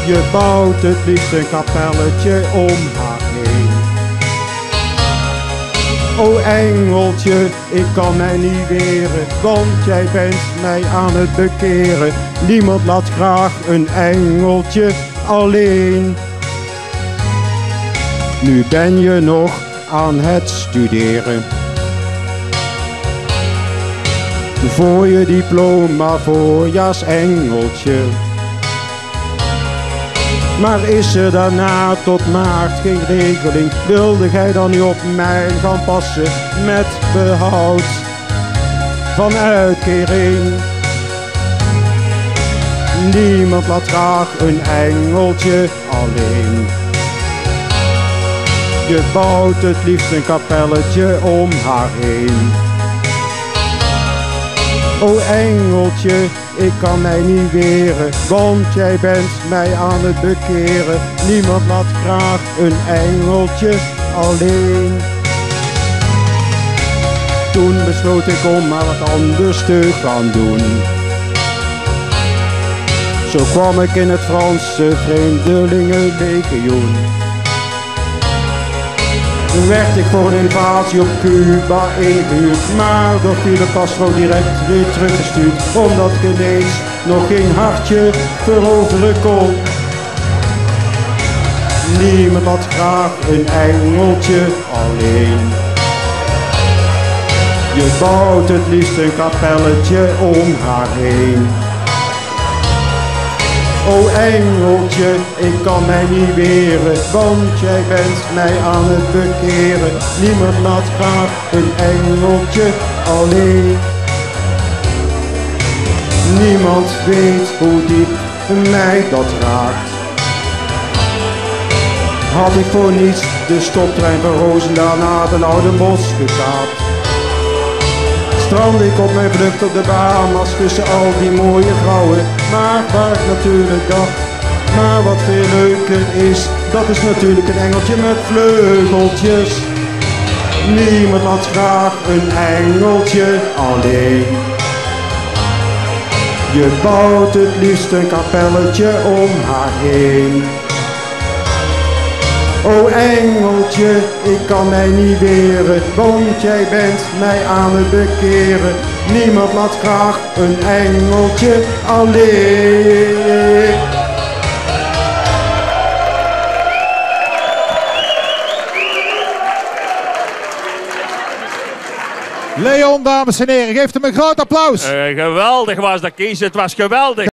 Je bouwt het liefst een kapelletje om haar heen. O engeltje, ik kan mij niet weren, want jij bent mij aan het bekeren. Niemand laat graag een engeltje alleen. Nu ben je nog aan het studeren voor je diploma voorjaarsengeltje. Maar is er daarna tot maart geen regeling? Wilde gij dan niet op mij gaan passen met behoud van uitkering? Niemand laat graag een engeltje alleen. Je bouwt het liefst een kapelletje om haar heen. O engeltje, ik kan mij niet weren, want jij bent mij aan het bekeren. Niemand laat graag een engeltje alleen. Toen besloot ik om maar wat anders te gaan doen. Zo kwam ik in het Franse Vreemdelingenlegioen. Toen werd ik voor een invasie op Cuba ingehuurd, maar door Fidel Castro direct weer teruggestuurd, omdat ik ineens nog geen hartje veroveren kon. Niemand had graag een engeltje alleen. Je bouwt het liefst een kapelletje om haar heen. O engeltje, ik kan mij niet weren, want jij bent mij aan het bekeren. Niemand laat graag een engeltje alleen. Niemand weet hoe diep mij dat raakt. Had ik voor niets de stoptrein van Roosendaal naar Den Oudenbosch gekaapt. Strand ik op mijn vlucht op de Bahamas tussen al die mooie vrouwen. Maar waar ik natuurlijk dacht, maar wat veel leuker is, dat is natuurlijk een engeltje met vleugeltjes. Niemand laat graag een engeltje alleen. Je bouwt het liefst een kapelletje om haar heen. O engeltje, ik kan mij niet weren, want jij bent mij aan het bekeren. Niemand laat graag een engeltje alleen. Leon, dames en heren, geef hem een groot applaus. Geweldig was dat, Kies, het was geweldig.